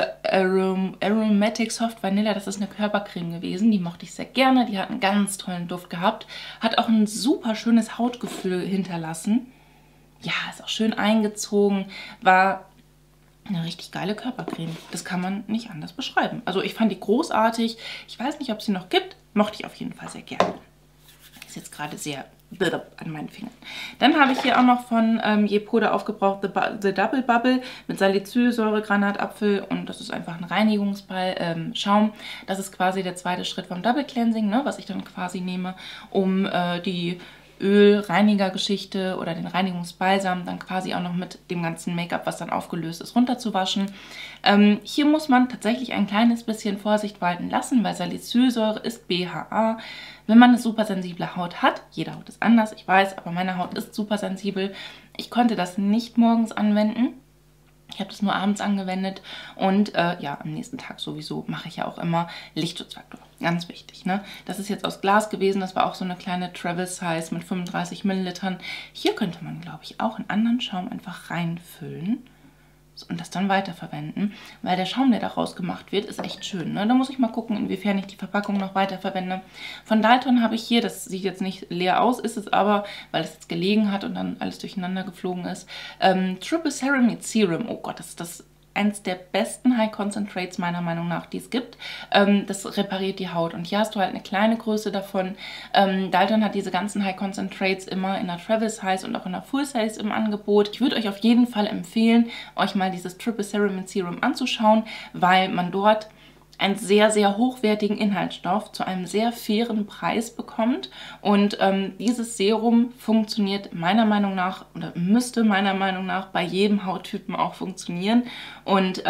Aromatic Soft Vanilla. Das ist eine Körpercreme gewesen. Die mochte ich sehr gerne. Die hat einen ganz tollen Duft gehabt. Hat auch ein super schönes Hautgefühl hinterlassen. Ja, ist auch schön eingezogen. War eine richtig geile Körpercreme. Das kann man nicht anders beschreiben. Also ich fand die großartig. Ich weiß nicht, ob es sie noch gibt. Mochte ich auf jeden Fall sehr gerne. Ist jetzt gerade sehr an meinen Fingern. Dann habe ich hier auch noch von Yepoda aufgebraucht The Double Bubble mit Salicylsäure, Granatapfel und das ist einfach ein Reinigungsschaum. Das ist quasi der zweite Schritt vom Double Cleansing, ne, was ich dann quasi nehme, um die Ölreinigergeschichte oder den Reinigungsbalsam dann quasi auch noch mit dem ganzen Make-up, was dann aufgelöst ist, runterzuwaschen. Hier muss man tatsächlich ein kleines bisschen Vorsicht walten lassen, weil Salicylsäure ist BHA. Wenn man eine super sensible Haut hat, jede Haut ist anders, ich weiß, aber meine Haut ist super sensibel. Ich konnte das nicht morgens anwenden. Ich habe das nur abends angewendet und ja, am nächsten Tag sowieso mache ich ja auch immer Lichtschutzfaktor. Ganz wichtig, ne? Das ist jetzt aus Glas gewesen, das war auch so eine kleine Travel Size mit 35 Millilitern. Hier könnte man, glaube ich, auch einen anderen Schaum einfach reinfüllen und das dann weiterverwenden, weil der Schaum, der daraus gemacht wird, ist echt schön. Ne? Da muss ich mal gucken, inwiefern ich die Verpackung noch weiterverwende. Von Dalton habe ich hier, das sieht jetzt nicht leer aus, ist es aber, weil es jetzt gelegen hat und dann alles durcheinander geflogen ist, Triple Ceramide Serum. Oh Gott, das ist das eins der besten High Concentrates meiner Meinung nach, die es gibt. Das repariert die Haut. Und hier hast du halt eine kleine Größe davon. Dalton hat diese ganzen High Concentrates immer in der Travel Size und auch in der Full Size im Angebot. Ich würde euch auf jeden Fall empfehlen, euch mal dieses Triple Ceramide Serum anzuschauen, weil man dort einen sehr, sehr hochwertigen Inhaltsstoff zu einem sehr fairen Preis bekommt. Und dieses Serum funktioniert meiner Meinung nach oder müsste meiner Meinung nach bei jedem Hauttypen auch funktionieren. Und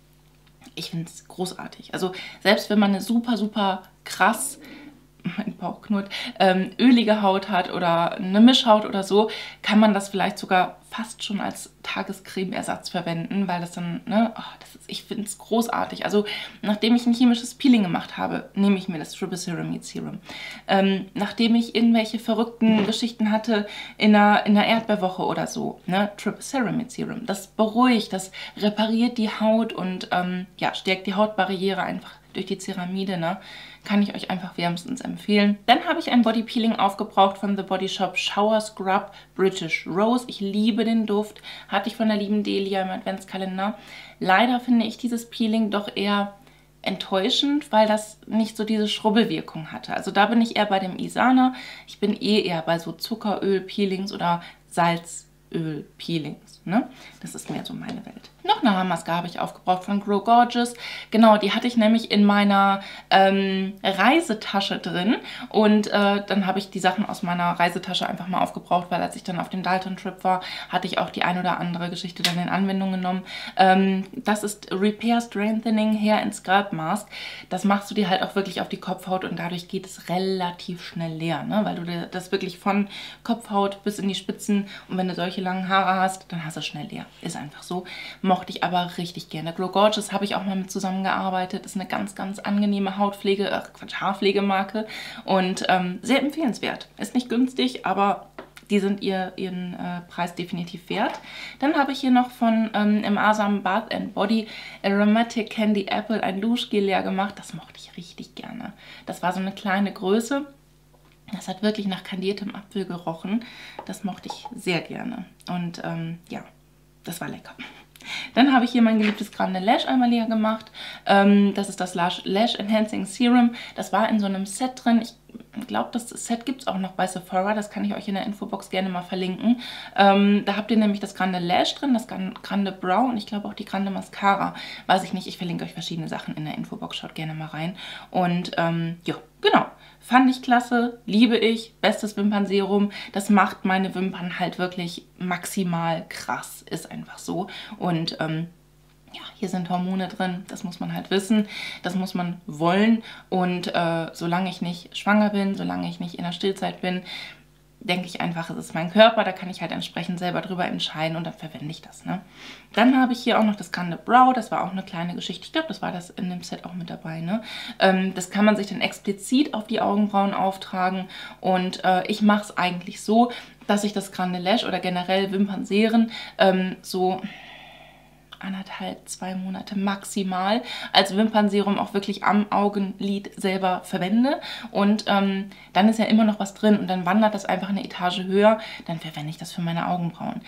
ich finde es großartig. Also selbst wenn man eine super, super krass, mein Bauch knurrt, ölige Haut hat oder eine Mischhaut oder so, kann man das vielleicht sogar fast schon als Tagescreme-Ersatz verwenden, weil das dann, ne, oh, ich finde es großartig. Also nachdem ich ein chemisches Peeling gemacht habe, nehme ich mir das Triple Ceramide Serum. Nachdem ich irgendwelche verrückten Geschichten hatte in einer Erdbeerwoche oder so, ne, Triple Ceramide Serum. Das beruhigt, das repariert die Haut und ja, stärkt die Hautbarriere einfach durch die Ceramide, ne? Kann ich euch einfach wärmstens empfehlen. Dann habe ich ein Body Peeling aufgebraucht von The Body Shop Shower Scrub British Rose. Ich liebe den Duft. Hatte ich von der lieben Delia im Adventskalender. Leider finde ich dieses Peeling doch eher enttäuschend, weil das nicht so diese Schrubbelwirkung hatte. Also da bin ich eher bei dem Isana. Ich bin eher bei so Zuckeröl-Peelings oder Salzöl-Peelings. Ne? Das ist mehr so meine Welt. Noch eine Haarmaske habe ich aufgebraucht von Grow Gorgeous. Genau, die hatte ich nämlich in meiner Reisetasche drin. Und dann habe ich die Sachen aus meiner Reisetasche einfach mal aufgebraucht, weil als ich dann auf dem Dalton-Trip war, hatte ich auch die ein oder andere Geschichte dann in Anwendung genommen. Das ist Repair Strengthening Hair and Scalp Mask. Das machst du dir halt auch wirklich auf die Kopfhaut und dadurch geht es relativ schnell leer, ne? Weil du das wirklich von Kopfhaut bis in die Spitzen und wenn du solche langen Haare hast, dann hast du schnell leer. Ist einfach so. Mochte ich aber richtig gerne. Grow Gorgeous habe ich auch mal mit zusammengearbeitet. Ist eine ganz, ganz angenehme Haarpflegemarke und sehr empfehlenswert. Ist nicht günstig, aber die sind ihren Preis definitiv wert. Dann habe ich hier noch von im Asam Bath & Body Aromatic Candy Apple ein Duschgel leer gemacht. Das mochte ich richtig gerne. Das war so eine kleine Größe. Das hat wirklich nach kandiertem Apfel gerochen. Das mochte ich sehr gerne. Und ja, das war lecker. Dann habe ich hier mein geliebtes Grande Lash einmal leer gemacht. Das ist das Lash Enhancing Serum. Das war in so einem Set drin. Ich glaube, das Set gibt es auch noch bei Sephora. Das kann ich euch in der Infobox gerne mal verlinken. Da habt ihr nämlich das Grande Lash drin, das Grande Brow und ich glaube auch die Grande Mascara. Weiß ich nicht, ich verlinke euch verschiedene Sachen in der Infobox. Schaut gerne mal rein. Und ja, genau. Fand ich klasse, liebe ich, bestes Wimpernserum. Das macht meine Wimpern halt wirklich maximal krass, ist einfach so. Und ja, hier sind Hormone drin, das muss man halt wissen, das muss man wollen. Und solange ich nicht schwanger bin, solange ich nicht in der Stillzeit bin, denke ich einfach, es ist mein Körper, da kann ich halt entsprechend selber drüber entscheiden und dann verwende ich das. Ne? Dann habe ich hier auch noch das Grande Brow, das war auch eine kleine Geschichte. Ich glaube, das war das in dem Set auch mit dabei. Ne? Das kann man sich dann explizit auf die Augenbrauen auftragen und ich mache es eigentlich so, dass ich das Grande Lash oder generell Wimpernserien so 1,5, 2 Monate maximal als Wimpernserum auch wirklich am Augenlid selber verwende. Und dann ist ja immer noch was drin und dann wandert das einfach eine Etage höher. Dann verwende ich das für meine Augenbrauen.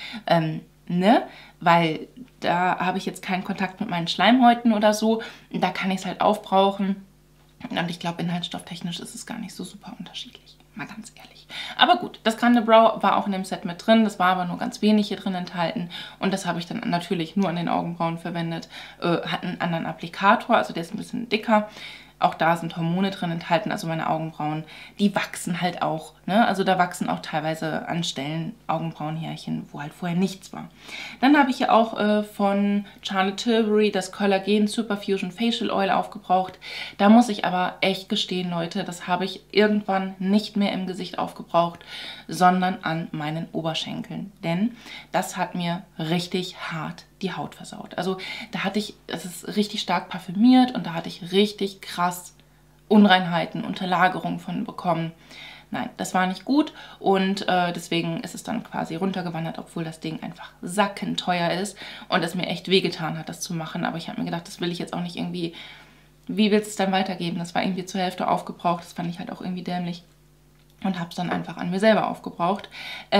Ne? Weil da habe ich jetzt keinen Kontakt mit meinen Schleimhäuten oder so. Da kann ich es halt aufbrauchen. Und ich glaube, inhaltsstofftechnisch ist es gar nicht so super unterschiedlich. Mal ganz ehrlich. Aber gut, das Grande Brow war auch in dem Set mit drin. Das war aber nur ganz wenig hier drin enthalten. Und das habe ich dann natürlich nur an den Augenbrauen verwendet. Hat einen anderen Applikator, also der ist ein bisschen dicker. Auch da sind Hormone drin enthalten, also meine Augenbrauen, die wachsen halt auch. Ne? Also da wachsen auch teilweise an Stellen Augenbrauenhärchen, wo halt vorher nichts war. Dann habe ich hier auch von Charlotte Tilbury das Collagen Superfusion Facial Oil aufgebraucht. Da muss ich aber echt gestehen, Leute, das habe ich irgendwann nicht mehr im Gesicht aufgebraucht, sondern an meinen Oberschenkeln. Denn das hat mir richtig hart die Haut versaut. Also da hatte ich, es ist richtig stark parfümiert und da hatte ich richtig krass Unreinheiten, Unterlagerungen von bekommen. Nein, das war nicht gut und deswegen ist es dann quasi runtergewandert, obwohl das Ding einfach sackenteuer ist und es mir echt wehgetan hat, das zu machen. Aber ich habe mir gedacht, das will ich jetzt auch nicht irgendwie, wie willst du es dann weitergeben? Das war irgendwie zur Hälfte aufgebraucht, das fand ich halt auch irgendwie dämlich und habe es dann einfach an mir selber aufgebraucht.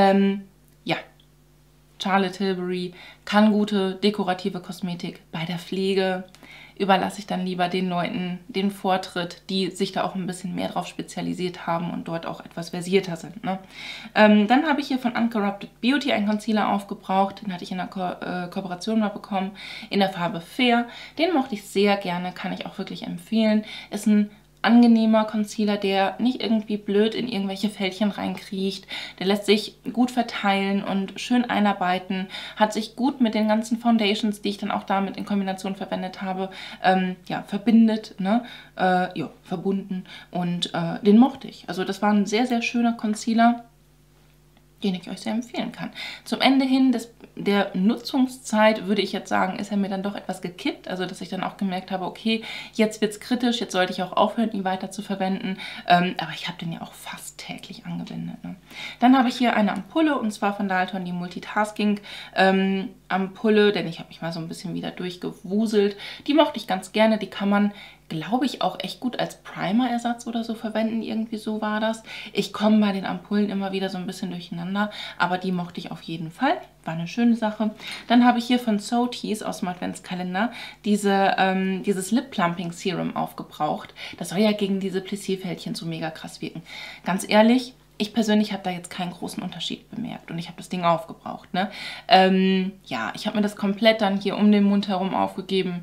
Ja. Charlotte Tilbury kann gute dekorative Kosmetik. Bei der Pflege überlasse ich dann lieber den Leuten den Vortritt, die sich da auch ein bisschen mehr drauf spezialisiert haben und dort auch etwas versierter sind. Ne? Dann habe ich hier von Uncorrupted Beauty einen Concealer aufgebraucht. Den hatte ich in einer Kooperation mal bekommen, in der Farbe Fair. Den mochte ich sehr gerne, kann ich auch wirklich empfehlen. Ist ein angenehmer Concealer, der nicht irgendwie blöd in irgendwelche Fältchen reinkriecht. Der lässt sich gut verteilen und schön einarbeiten. Hat sich gut mit den ganzen Foundations, die ich dann auch damit in Kombination verwendet habe, ja, verbindet, ne? Ja, verbunden. Und den mochte ich. Also das war ein sehr, sehr schöner Concealer, den ich euch sehr empfehlen kann. Zum Ende hin der Nutzungszeit würde ich jetzt sagen, ist er mir dann doch etwas gekippt. Also, dass ich dann auch gemerkt habe, okay, jetzt wird es kritisch, jetzt sollte ich auch aufhören, ihn weiter zu verwenden. Aber ich habe den ja auch fast täglich angewendet. Ne? Dann habe ich hier eine Ampulle und zwar von Dalton die Multitasking Ampulle, denn ich habe mich mal so ein bisschen wieder durchgewuselt. Die mochte ich ganz gerne, die kann man, glaube ich, auch echt gut als Primer-Ersatz oder so verwenden. Irgendwie so war das. Ich komme bei den Ampullen immer wieder so ein bisschen durcheinander, aber die mochte ich auf jeden Fall. War eine schöne Sache. Dann habe ich hier von So Tease aus dem Adventskalender dieses Lip Plumping Serum aufgebraucht. Das soll ja gegen diese Plissierfältchen so mega krass wirken. Ganz ehrlich, ich persönlich habe da jetzt keinen großen Unterschied bemerkt und ich habe das Ding aufgebraucht. Ne? Ja, ich habe mir das komplett dann hier um den Mund herum aufgegeben.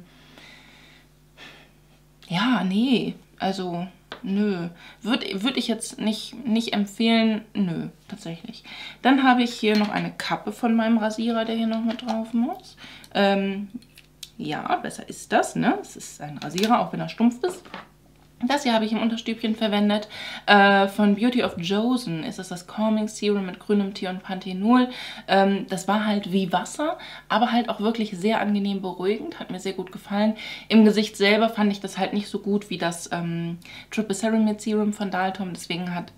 Ja, nee, also nö. Würde ich jetzt nicht empfehlen, nö, tatsächlich. Dann habe ich hier noch eine Kappe von meinem Rasierer, der hier noch mit drauf muss. Ja, besser ist das, ne? Es ist ein Rasierer, auch wenn er stumpf ist. Das hier habe ich im Unterstübchen verwendet. Von Beauty of Joseon ist es das Calming Serum mit grünem Tee und Panthenol. Das war halt wie Wasser, aber halt auch wirklich sehr angenehm beruhigend. Hat mir sehr gut gefallen. Im Gesicht selber fand ich das halt nicht so gut wie das Triple Ceramide Serum von Dalton. Deswegen hat,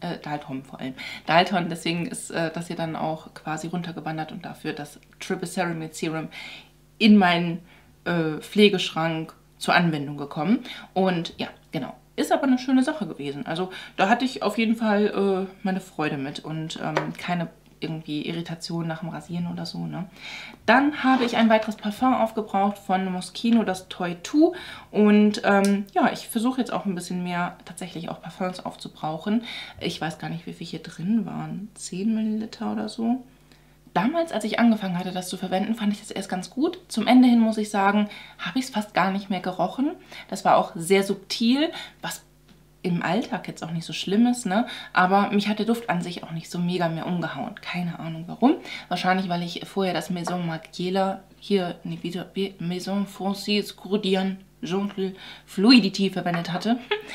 Dalton, deswegen ist das hier dann auch quasi runtergewandert und dafür das Triple Ceramide Serum in meinen Pflegeschrank zur Anwendung gekommen. Und ja, genau. Ist aber eine schöne Sache gewesen. Also da hatte ich auf jeden Fall meine Freude mit und keine irgendwie Irritation nach dem Rasieren oder so. Ne? Dann habe ich ein weiteres Parfum aufgebraucht von Moschino, das Toy 2. Und ja, ich versuche jetzt auch ein bisschen mehr tatsächlich auch Parfums aufzubrauchen. Ich weiß gar nicht, wie viel hier drin waren. 10 Milliliter oder so. Damals, als ich angefangen hatte, das zu verwenden, fand ich das erst ganz gut. Zum Ende hin, muss ich sagen, habe ich es fast gar nicht mehr gerochen. Das war auch sehr subtil, was im Alltag jetzt auch nicht so schlimm ist, ne? Aber mich hat der Duft an sich auch nicht so mega mehr umgehauen. Keine Ahnung warum. Wahrscheinlich, weil ich vorher das Maison Margiela hier, ne, wieder Maison Francis Cordian Gentle Fluidity verwendet hatte.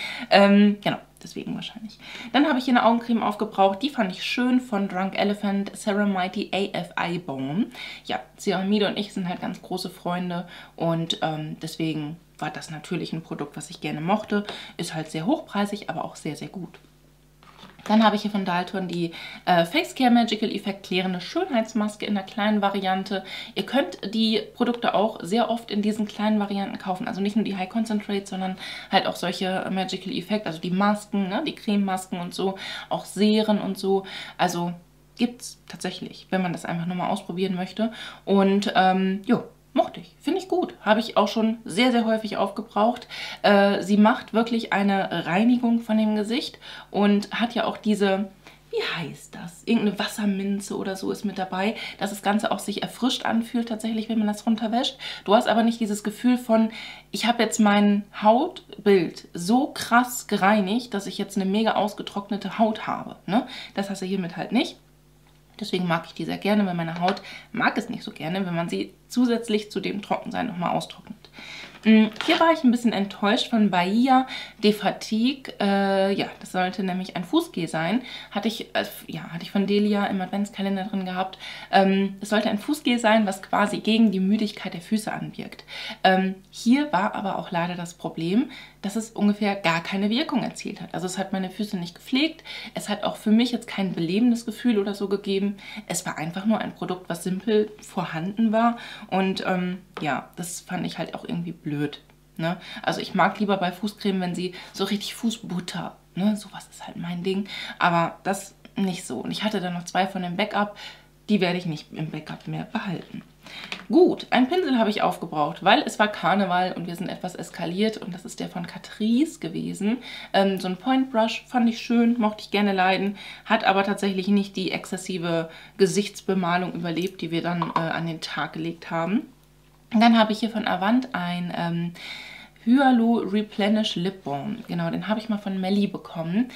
Genau. Deswegen wahrscheinlich. Dann habe ich hier eine Augencreme aufgebraucht. Die fand ich schön von Drunk Elephant Ceramide AFI Balm. Ja, Ceramide und ich sind halt ganz große Freunde und deswegen war das natürlich ein Produkt, was ich gerne mochte. Ist halt sehr hochpreisig, aber auch sehr, sehr gut. Dann habe ich hier von Dalton die Face Care Magical Effect klärende Schönheitsmaske in der kleinen Variante. Ihr könnt die Produkte auch sehr oft in diesen kleinen Varianten kaufen. Also nicht nur die High Concentrate, sondern halt auch solche Magical Effect, also die Masken, ne, die Crememasken und so, auch Seren und so. Also gibt es tatsächlich, wenn man das einfach nur mal ausprobieren möchte. Und jo. Mochte ich. Finde ich gut. Habe ich auch schon sehr, sehr häufig aufgebraucht. Sie macht wirklich eine Reinigung von dem Gesicht und hat ja auch diese, wie heißt das? Irgendeine Wasserminze oder so ist mit dabei, dass das Ganze auch sich erfrischt anfühlt tatsächlich, wenn man das runterwäscht. Du hast aber nicht dieses Gefühl von, ich habe jetzt mein Hautbild so krass gereinigt, dass ich jetzt eine mega ausgetrocknete Haut habe. Ne? Das hast du hiermit halt nicht. Deswegen mag ich die sehr gerne, weil meine Haut mag es nicht so gerne, wenn man sie zusätzlich zu dem Trockensein nochmal austrocknet. Hier war ich ein bisschen enttäuscht von Bahia de Fatigue. Ja, das sollte nämlich ein Fußgel sein. Hatte ich von Delia im Adventskalender drin gehabt. Es sollte ein Fußgel sein, was quasi gegen die Müdigkeit der Füße anwirkt. Hier war aber auch leider das Problem, dass es ungefähr gar keine Wirkung erzielt hat. Also es hat meine Füße nicht gepflegt. Es hat auch für mich jetzt kein belebendes Gefühl oder so gegeben. Es war einfach nur ein Produkt, was simpel vorhanden war. Und ja, das fand ich halt auch irgendwie blöd. Ne? Also ich mag lieber bei Fußcreme, wenn sie so richtig Fußbutter, ne? Sowas ist halt mein Ding. Aber das nicht so. Und ich hatte dann noch 2 von dem Backup. Die werde ich nicht im Backup mehr behalten. Gut, einen Pinsel habe ich aufgebraucht, weil es war Karneval und wir sind etwas eskaliert und das ist der von Catrice gewesen. So ein Point Brush fand ich schön, mochte ich gerne leiden, hat aber tatsächlich nicht die exzessive Gesichtsbemalung überlebt, die wir dann an den Tag gelegt haben. Und dann habe ich hier von Avant ein Hyalo Replenish Lip Balm. Genau, den habe ich mal von Melli bekommen.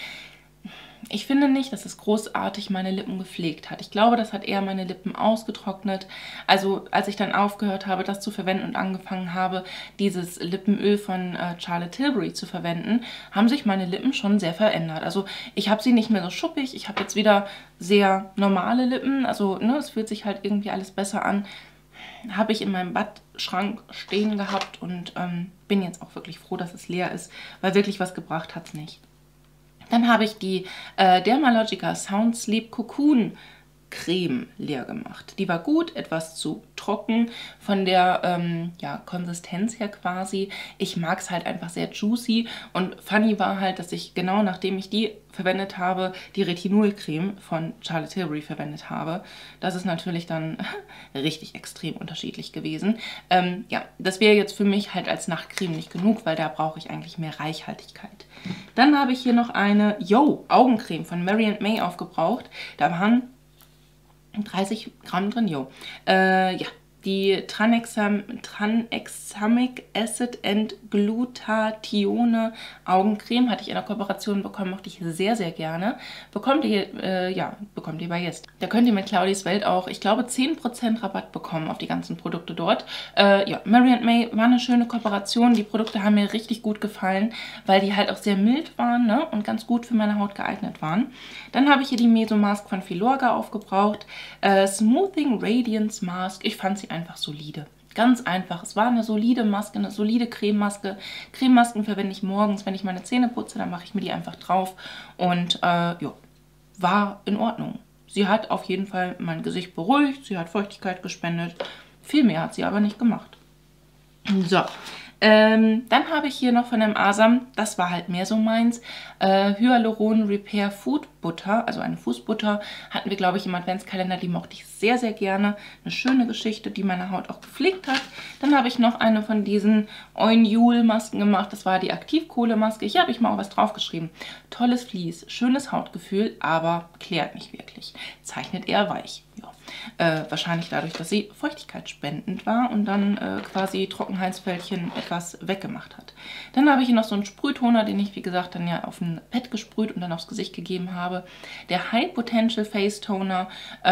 Ich finde nicht, dass es großartig meine Lippen gepflegt hat. Ich glaube, das hat eher meine Lippen ausgetrocknet. Also als ich dann aufgehört habe, das zu verwenden und angefangen habe, dieses Lippenöl von Charlotte Tilbury zu verwenden, haben sich meine Lippen schon sehr verändert. Also ich habe sie nicht mehr so schuppig. Ich habe jetzt wieder sehr normale Lippen. Also ne, es fühlt sich halt irgendwie alles besser an. Habe ich in meinem Badschrank stehen gehabt und bin jetzt auch wirklich froh, dass es leer ist, weil wirklich was gebracht hat es nicht. Dann habe ich die Dermalogica Sound Sleep Cocoon Creme leer gemacht. Die war gut, etwas zu trocken von der ja, Konsistenz her quasi. Ich mag es halt einfach sehr juicy und funny war halt, dass ich genau nachdem ich die verwendet habe, die Retinol-Creme von Charlotte Tilbury verwendet habe. Das ist natürlich dann richtig extrem unterschiedlich gewesen. Ja, das wäre jetzt für mich halt als Nachtcreme nicht genug, weil da brauche ich eigentlich mehr Reichhaltigkeit. Dann habe ich hier noch eine Augencreme von Mary & May aufgebraucht. Da waren 30 Gramm drin, ja, die Tranexamic Acid and Glutathione Augencreme hatte ich in der Kooperation bekommen, mochte ich sehr, sehr gerne. Bekommt ihr, ja, bekommt ihr bei Yes. Da könnt ihr mit Claudis Welt auch, ich glaube, 10% Rabatt bekommen auf die ganzen Produkte dort. Ja, Mary & May war eine schöne Kooperation. Die Produkte haben mir richtig gut gefallen, weil die halt auch sehr mild waren, ne, und ganz gut für meine Haut geeignet waren. Dann habe ich hier die Mesomask von Filorga aufgebraucht. Smoothing Radiance Mask. Ich fand sie einfach solide. Ganz einfach. Es war eine solide Maske, eine solide Crememaske. Crememasken verwende ich morgens, wenn ich meine Zähne putze, dann mache ich mir die einfach drauf. Und ja, war in Ordnung. Sie hat auf jeden Fall mein Gesicht beruhigt, sie hat Feuchtigkeit gespendet. Viel mehr hat sie aber nicht gemacht. So. Dann habe ich hier noch von dem Asam, das war halt mehr so meins, Hyaluron Repair Food Butter, also eine Fußbutter, hatten wir, glaube ich, im Adventskalender, die mochte ich sehr, sehr gerne. Eine schöne Geschichte, die meine Haut auch gepflegt hat. Dann habe ich noch eine von diesen Oinjul-Masken gemacht, das war die Aktivkohle-Maske. Hier habe ich mal auch was draufgeschrieben. Tolles Vlies, schönes Hautgefühl, aber klärt nicht wirklich. Zeichnet eher weich, ja. Wahrscheinlich dadurch, dass sie feuchtigkeitsspendend war und dann quasi Trockenheitsfältchen etwas weggemacht hat. Dann habe ich hier noch so einen Sprühtoner, den ich, wie gesagt, dann ja auf ein Pad gesprüht und dann aufs Gesicht gegeben habe. Der High Potential Face Toner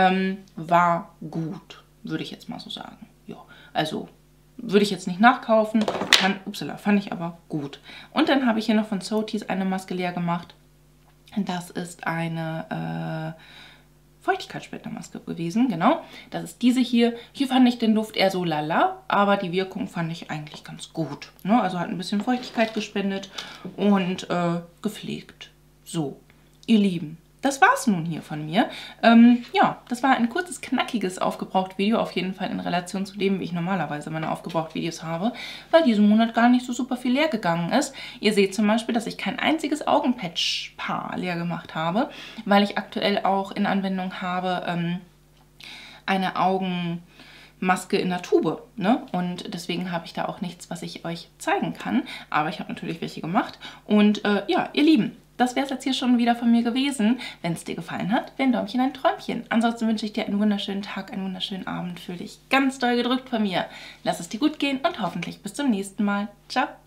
war gut, würde ich jetzt mal so sagen. Ja, also würde ich jetzt nicht nachkaufen, fand ich aber gut. Und dann habe ich hier noch von Sotis eine Maske leer gemacht. Das ist eine Feuchtigkeitsspendermaske gewesen, genau. Das ist diese hier. Hier fand ich den Duft eher so lala, aber die Wirkung fand ich eigentlich ganz gut. Ne? Also hat ein bisschen Feuchtigkeit gespendet und gepflegt. So, ihr Lieben, das war's nun hier von mir. Ja, das war ein kurzes, knackiges Aufgebraucht-Video, auf jeden Fall in Relation zu dem, wie ich normalerweise meine Aufgebraucht-Videos habe, weil diesen Monat gar nicht so super viel leer gegangen ist. Ihr seht zum Beispiel, dass ich kein einziges Augenpatch-Paar leer gemacht habe, weil ich aktuell auch in Anwendung habe eine Augenmaske in der Tube, ne? Und deswegen habe ich da auch nichts, was ich euch zeigen kann, aber ich habe natürlich welche gemacht und ja, ihr Lieben, das wäre es jetzt hier schon wieder von mir gewesen. Wenn es dir gefallen hat, wäre ein Däumchen ein Träumchen. Ansonsten wünsche ich dir einen wunderschönen Tag, einen wunderschönen Abend. Fühl dich ganz doll gedrückt von mir. Lass es dir gut gehen und hoffentlich bis zum nächsten Mal. Ciao!